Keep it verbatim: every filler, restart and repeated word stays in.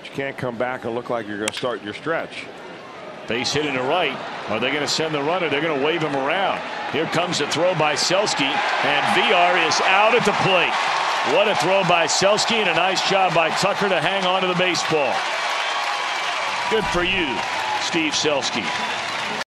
you can't come back and look like you're going to start your stretch. Base hit into right. Are they going to send the runner? They're going to wave him around. Here comes the throw by Selsky, and Villar is out at the plate. What a throw by Selsky, and a nice job by Tucker to hang on to the baseball. Good for you, Steve Selsky.